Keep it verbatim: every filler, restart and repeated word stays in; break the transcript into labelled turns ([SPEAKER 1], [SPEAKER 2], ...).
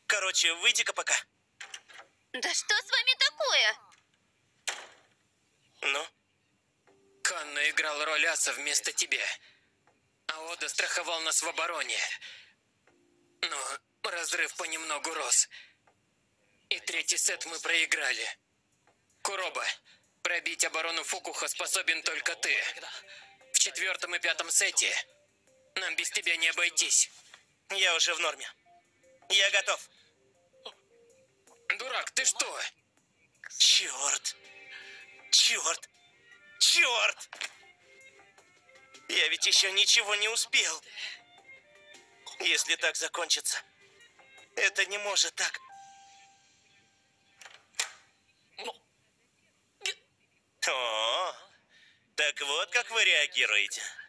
[SPEAKER 1] Короче, выйди-ка пока.
[SPEAKER 2] Да что с вами такое?
[SPEAKER 1] Ну?
[SPEAKER 3] Канна играл роль аса вместо тебя. А Ода страховал нас в обороне. Но разрыв понемногу рос. И третий сет мы проиграли. Куроба, пробить оборону Фукуха способен только ты. В четвертом и пятом сете нам без тебя не обойтись.
[SPEAKER 1] Я уже в норме. Я готов.
[SPEAKER 3] Дурак, ты что?
[SPEAKER 1] Черт. Черт. Черт. Я ведь еще ничего не успел. Если так закончится, это не может так. О, так вот как вы реагируете.